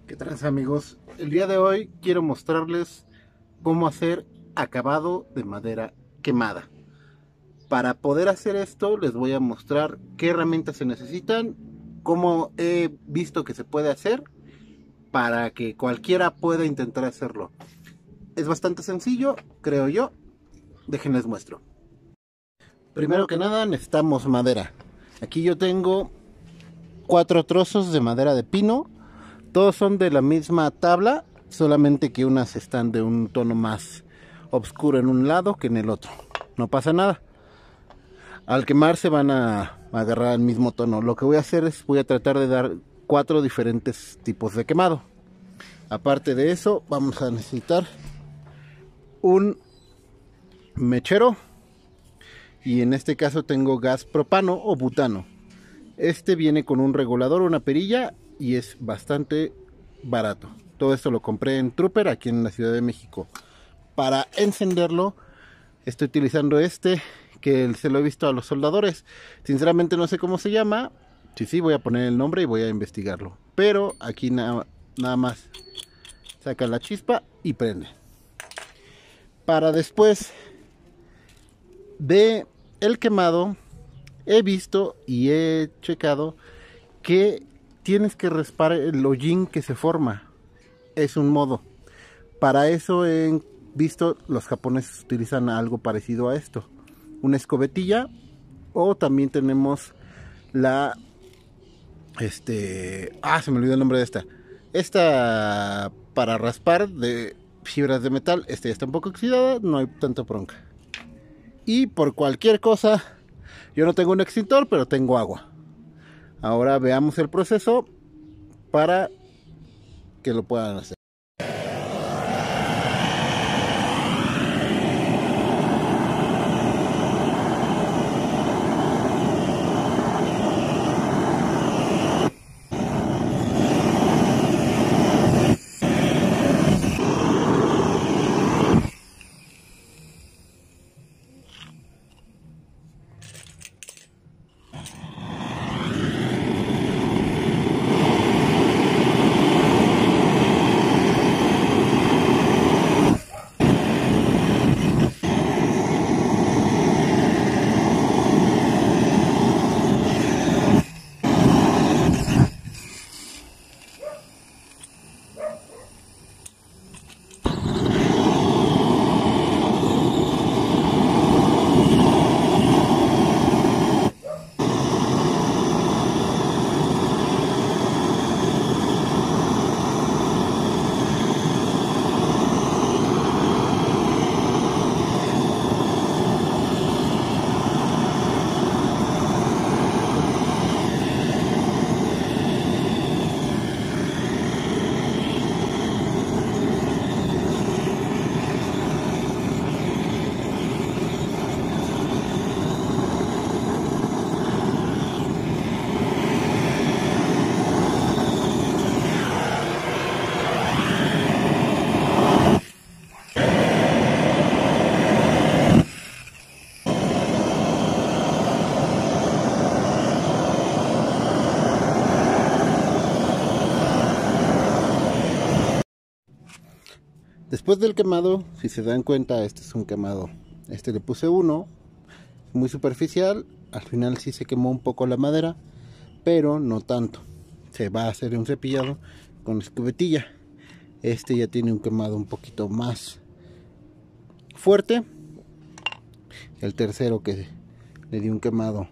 ¿Qué tal, amigos? El día de hoy quiero mostrarles cómo hacer acabado de madera quemada. Para poder hacer esto les voy a mostrar qué herramientas se necesitan, cómo he visto que se puede hacer para que cualquiera pueda intentar hacerlo. Es bastante sencillo, creo yo. Déjenles muestro. Primero que nada necesitamos madera. Aquí yo tengo 4 trozos de madera de pino. Todos son de la misma tabla, solamente que unas están de un tono más oscuro en un lado que en el otro. No pasa nada. Al quemar se van a agarrar el mismo tono. Lo que voy a hacer es voy a tratar de dar 4 diferentes tipos de quemado. Aparte de eso, vamos a necesitar un mechero. Y en este caso tengo gas propano o butano. Este viene con un regulador, una perilla, y es bastante barato. Todo esto lo compré en Trooper aquí en la Ciudad de México. Para encenderlo estoy utilizando este que se lo he visto a los soldadores. Sinceramente no sé cómo se llama. Sí, voy a poner el nombre y voy a investigarlo. Pero aquí nada más saca la chispa y prende. Para después de el quemado he visto y he checado que tienes que raspar el hollín que se forma. Es un modo. Para eso he visto los japoneses utilizan algo parecido a esto. Una escobetilla, o también tenemos la se me olvidó el nombre de esta para raspar de fibras de metal. Ya está un poco oxidada, no hay tanta bronca. Y por cualquier cosa, yo no tengo un extintor, pero tengo agua. Ahora veamos el proceso para que lo puedan hacer. Después del quemado, si se dan cuenta, este es un quemado. Le puse uno, muy superficial. Al final sí se quemó un poco la madera, pero no tanto. Se va a hacer un cepillado con escobetilla. Este ya tiene un quemado un poquito más fuerte. El tercero que le dio un quemado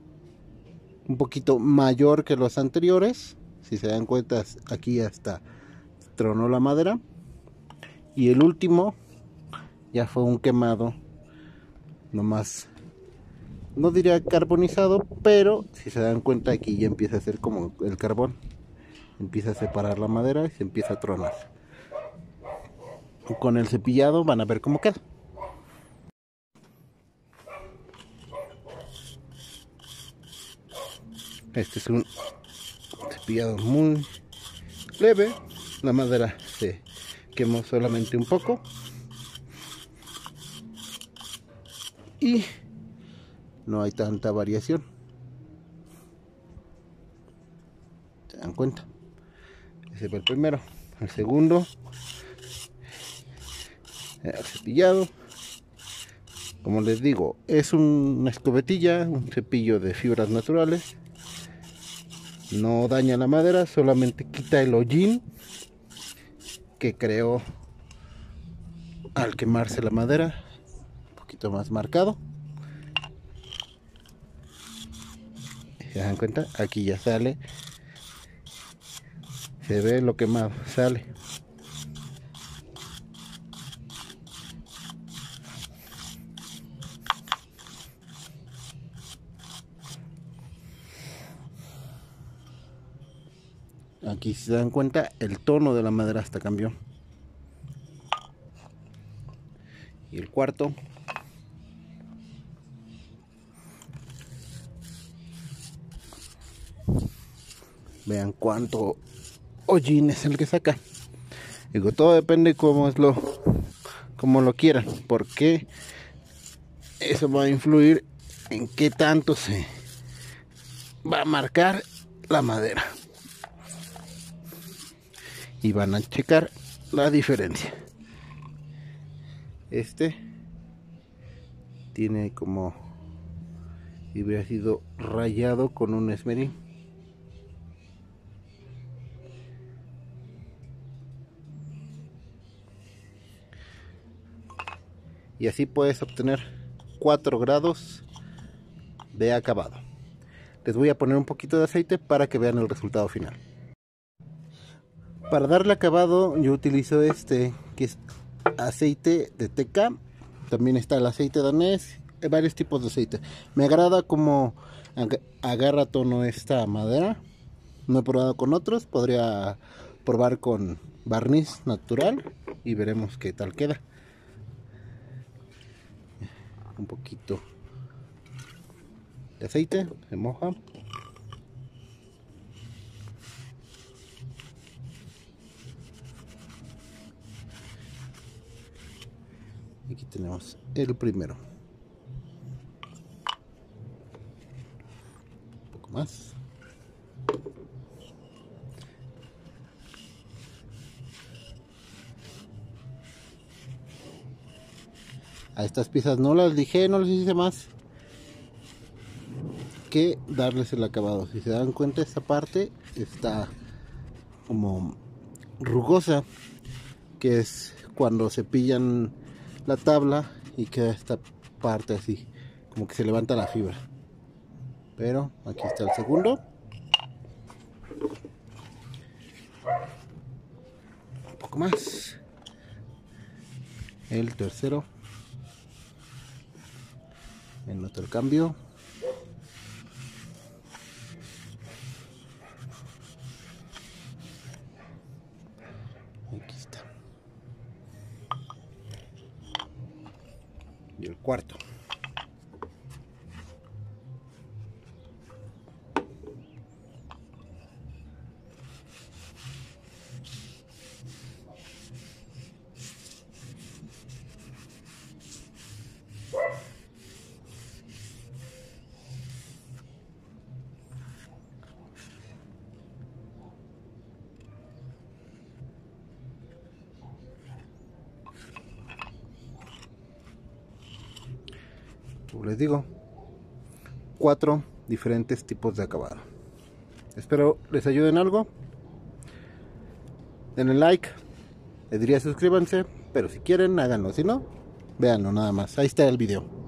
un poquito mayor que los anteriores. Si se dan cuenta, aquí hasta tronó la madera. Y el último ya fue un quemado nomás, no diría carbonizado, pero si se dan cuenta aquí ya empieza a ser como el carbón, empieza a separar la madera y se empieza a tronar. Con el cepillado van a ver cómo queda. Este es un cepillado muy leve, la madera se quemó solamente un poco y no hay tanta variación. ¿Se dan cuenta? se ve el primero. El segundo, el cepillado. Como les digo, es una escobetilla, un cepillo de fibras naturales. No daña la madera, solamente quita el hollín que creó al quemarse la madera. Un poquito más marcado. ¿Se dan cuenta? Aquí ya sale. Se ve lo quemado, sale. Aquí, si se dan cuenta, el tono de la madera hasta cambió. Y el cuarto. Vean cuánto hollín es el que saca. Digo, todo depende como lo quieran, porque eso va a influir en qué tanto se va a marcar la madera. Y van a checar la diferencia. Este tiene como si hubiera sido rayado con un esmerín. Y así puedes obtener 4 grados de acabado. Les voy a poner un poquito de aceite para que vean el resultado final. Para darle acabado yo utilizo que es aceite de TK. También está el aceite danés. Hay varios tipos de aceite. Me agrada como agarra tono esta madera. No he probado con otros. Podría probar con barniz natural y veremos qué tal queda. Un poquito de aceite, se moja. Aquí tenemos el primero. Un poco más. A estas piezas no las lijé, no les hice más que darles el acabado. Si se dan cuenta, esta parte está como rugosa, que es cuando cepillan la tabla y queda esta parte así, como que se levanta la fibra. Pero aquí está el segundo. Un poco más. El tercero. Noto el cambio. Aquí está. Y el cuarto. Como les digo, 4 diferentes tipos de acabado. Espero les ayude en algo. Denle like. Les diría suscríbanse, pero si quieren háganlo, si no, véanlo nada más. Ahí está el video.